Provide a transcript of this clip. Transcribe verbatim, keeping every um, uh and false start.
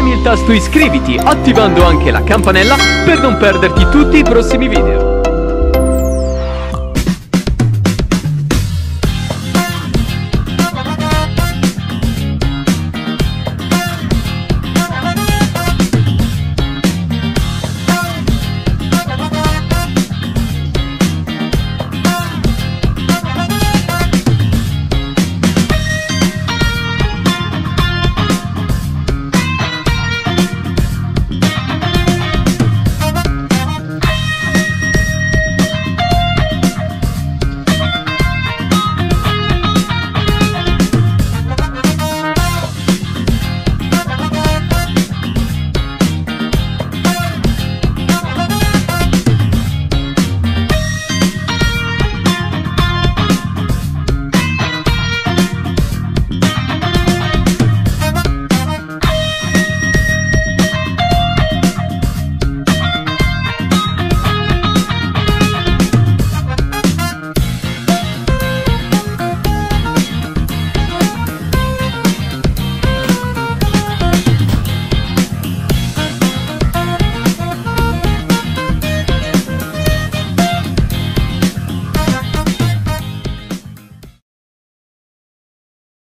premi il tasto iscriviti attivando anche la campanella per non perderti tutti i prossimi video.